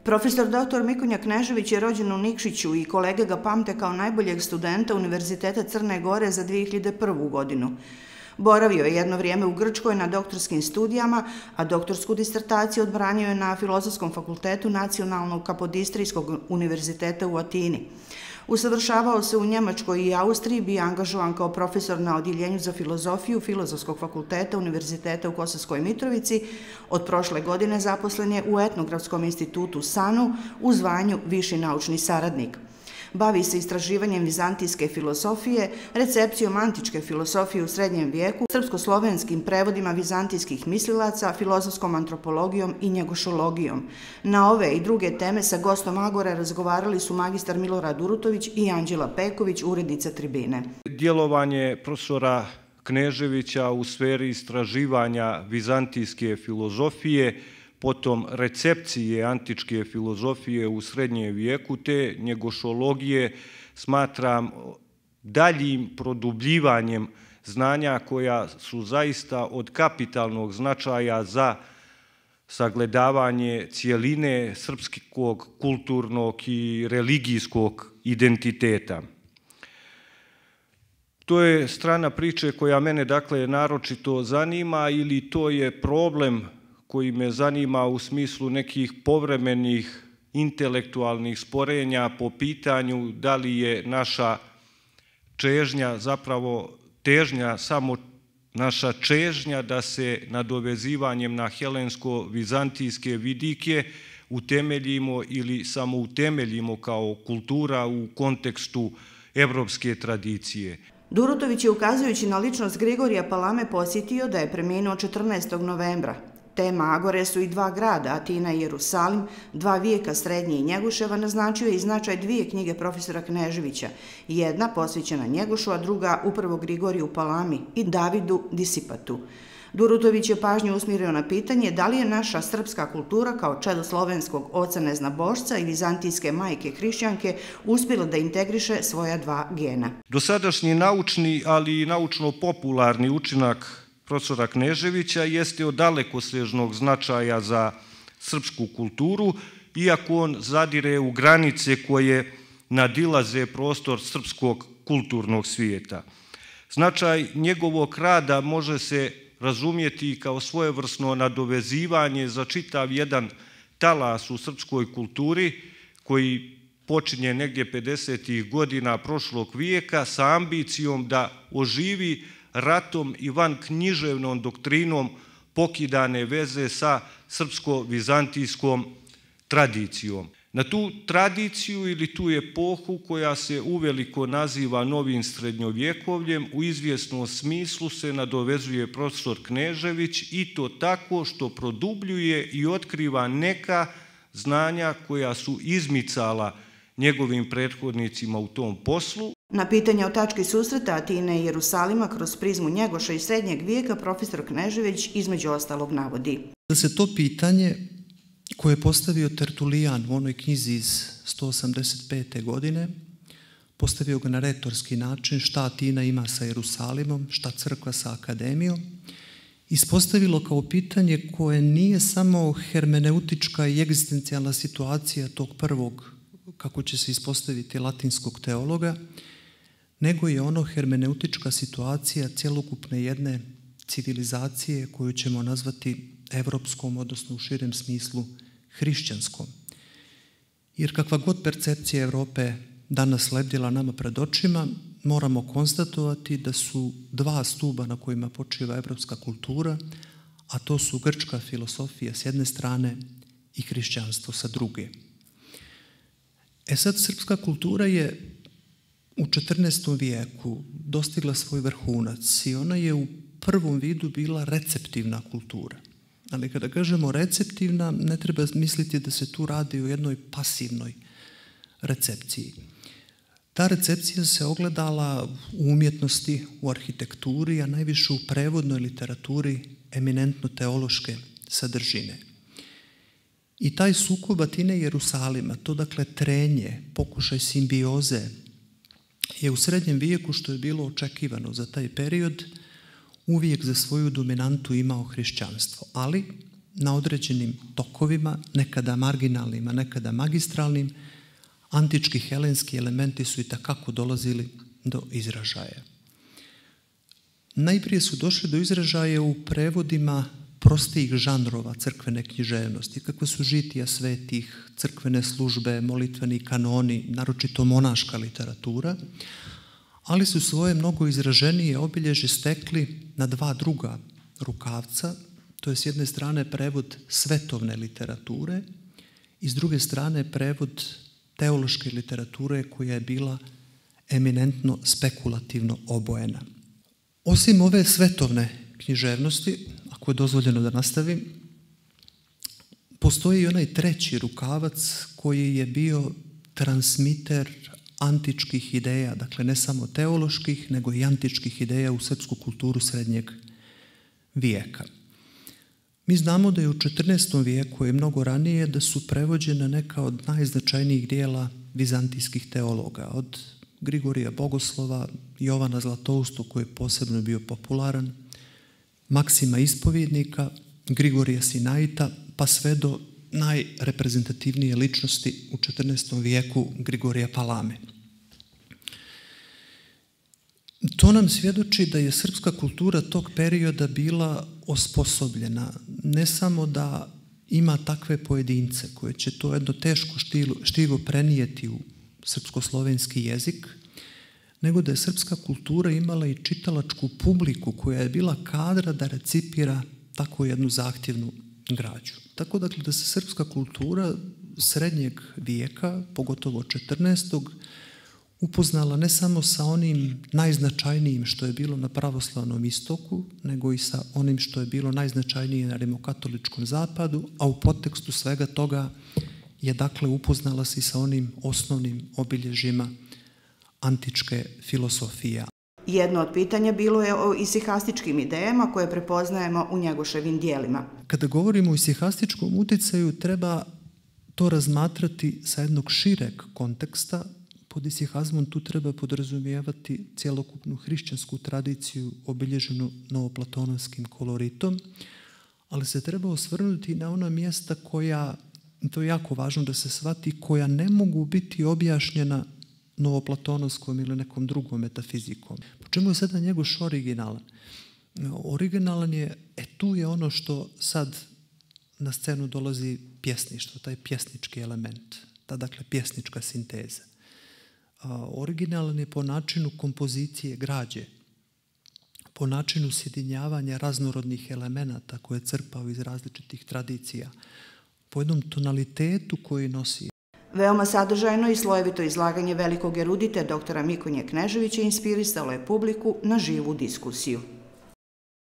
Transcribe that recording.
Profesor dr. Mikonja Knežević je rođen u Nikšiću i kolege ga pamte kao najboljeg studenta Univerziteta Crne Gore za 2001. godinu. Boravio je jedno vrijeme u Grčkoj na doktorskim studijama, a doktorsku disertaciju odbranio je na Filozofskom fakultetu Nacionalnog Kapodistrijskog univerziteta u Atini. Usavršavao se u Njemačkoj i Austriji, bio angažovan kao profesor na odjeljenju za filozofiju Filozofskog fakulteta Univerziteta u Kosovskoj Mitrovici. Od prošle godine zaposlen je u Etnografskom institutu SANU u zvanju viši naučni saradnik. Bavi se istraživanjem vizantijske filozofije, recepcijom antičke filozofije u srednjem vijeku, srpsko-slovenskim prevodima vizantijskih mislilaca, filozofskom antropologijom i njegošologijom. Na ove i druge teme sa gostom Agore razgovarali su magistar Milorad Urutović i Anđela Peković, urednica Tribine. Djelovanje profesora Kneževića u sferi istraživanja vizantijske filozofije, potom recepcije antičke filozofije u srednjem vijeku te njegošologije smatram daljim produbljivanjem znanja koja su zaista od kapitalnog značaja za sagledavanje cijeline srpskog kulturnog i religijskog identiteta. To je strana priče koja mene dakle naročito zanima ili to je problem koji me zanima u smislu nekih povremenih intelektualnih sporenja po pitanju da li je naša čežnja, zapravo težnja, samo naša čežnja da se nadovezivanjem na helensko-vizantijske vidike utemeljimo ili samo utemeljimo kao kultura u kontekstu evropske tradicije. Durutović je, ukazujući na ličnost Grigorija Palame, posjetio da je preminuo 14. novembra. Tema Agore su i dva grada, Atina i Jerusalim, 2 vijeka Srednje i Njegoševa, naznačio je i značaj 2 knjige profesora Kneževića, jedna posvećena Njegošu, a druga upravo Grigoriju Palami i Davidu Disipatu. Durutović je pažnju usmjerio na pitanje da li je naša srpska kultura kao čedo slovenskog oca Neznabošca i vizantijske majke hrišćanke uspjela da integriše svoja 2 gena. Dosadašnji naučni, ali i naučno-popularni učinak profesora Kneževića jeste od dalekosežnog značaja za srpsku kulturu, iako on zadire u granice koje nadilaze prostor srpskog kulturnog svijeta. Značaj njegovog rada može se razumjeti kao svojevrsno nadovezivanje za čitav jedan talas u srpskoj kulturi koji počinje negdje 50. godina prošlog vijeka sa ambicijom da oživi ratom i van književnom doktrinom pokidane veze sa srpsko-vizantijskom tradicijom. Na tu tradiciju ili tu epohu koja se uveliko naziva novim srednjovjekovljem u izvjesnom smislu se nadovezuje profesor Knežević i to tako što produbljuje i otkriva neka znanja koja su izmicala njegovim prethodnicima u tom poslu. Na pitanje o tački susreta Atine i Jerusalima kroz prizmu Njegoša i srednjeg vijeka profesor Knežević između ostalog navodi. Da se to pitanje koje je postavio Tertulijan u onoj knjizi iz 185. godine, postavio ga na retorski način šta Atina ima sa Jerusalimom, šta crkva sa akademijom, ispostavilo kao pitanje koje nije samo hermeneutička i egzistencijalna situacija tog prvog, kako će se ispostaviti, latinskog teologa, nego je ono hermeneutička situacija cjelokupne jedne civilizacije koju ćemo nazvati evropskom, odnosno u širem smislu hrišćanskom. Jer kakva god percepcija Evrope danas lebdjela nama pred očima, moramo konstatovati da su 2 stuba na kojima počiva evropska kultura, a to su grčka filosofija s jedne strane i hrišćanstvo sa druge. Sad, srpska kultura je u 14. vijeku dostigla svoj vrhunac i ona je u prvom vidu bila receptivna kultura. Ali kada kažemo receptivna, ne treba misliti da se tu radi o jednoj pasivnoj recepciji. Ta recepcija se ogledala u umjetnosti, u arhitekturi, a najviše u prevodnoj literaturi eminentno teološke sadržine. I taj sukob Atine i Jerusalima, to dakle trenje, pokušaj simbioze, je u srednjem vijeku, što je bilo očekivano za taj period, uvijek za svoju dominantu imao hrišćanstvo. Ali na određenim tokovima, nekada marginalnim, a nekada magistralnim, antički helenski elementi su i takako dolazili do izražaja. Najprije su došli do izražaja u prevodima prostijih žanrova crkvene književnosti, kakve su žitija svetih, crkvene službe, molitveni kanoni, naročito monaška literatura, ali su svoje mnogo izraženije obilježje stekli na dva druga rukavca, to je s jedne strane prevod svetovne literature i s druge strane prevod teološke literature koja je bila eminentno spekulativno obojena. Osim ove svetovne književnosti, ako je dozvoljeno da nastavim, postoji i onaj treći rukavac koji je bio transmiter antičkih ideja, dakle ne samo teoloških, nego i antičkih ideja u srpsku kulturu srednjeg vijeka. Mi znamo da je u 14. vijeku i mnogo ranije da su prevođena neka od najznačajnijih dijela vizantijskih teologa, od Grigorija Bogoslova, Jovana Zlatoustog koji je posebno bio popularan, Maksima Ispovjednika, Grigorija Sinaita, pa sve do najreprezentativnije ličnosti u 14. vijeku Grigorija Palame. To nam svjedoči da je srpska kultura tog perioda bila osposobljena, ne samo da ima takve pojedince koje će to jedno teško štivo prenijeti u srpsko-slovenski jezik, nego da je srpska kultura imala i čitalačku publiku koja je bila kadra da recipira tako jednu zahtjevnu građu. Tako dakle da se srpska kultura srednjeg vijeka, pogotovo 14. upoznala ne samo sa onim najznačajnijim što je bilo na pravoslavnom istoku, nego i sa onim što je bilo najznačajnije na rimokatoličkom zapadu, a u podtekstu svega toga je dakle upoznala se i sa onim osnovnim obilježjima antičke filosofije. Jedno od pitanja bilo je o isihastičkim idejama koje prepoznajemo u Njegoševim dijelima. Kada govorimo o isihastičkom uticaju, treba to razmatrati sa jednog šireg konteksta. Pod isihazmom tu treba podrazumijevati cjelokupnu hrišćansku tradiciju obilježenu novoplatonovskim koloritom, ali se treba osvrnuti na ona mjesta koja, to je jako važno da se shvati, koja ne mogu biti objašnjena novoplatonovskom ili nekom drugom metafizikom. Po čemu je sada Njegoš originalan? Originalan je, tu je ono što sad na scenu dolazi pjesništvo, taj pjesnički element, ta dakle pjesnička sinteza. Originalan je po načinu kompozicije građe, po načinu sjedinjavanja raznorodnih elemenata koje je crpao iz različitih tradicija, po jednom tonalitetu koji nosi. Veoma sadržajno i slojevito izlaganje velikog erudite doktora Mikonje Kneževića inspirisalo je publiku na živu diskusiju.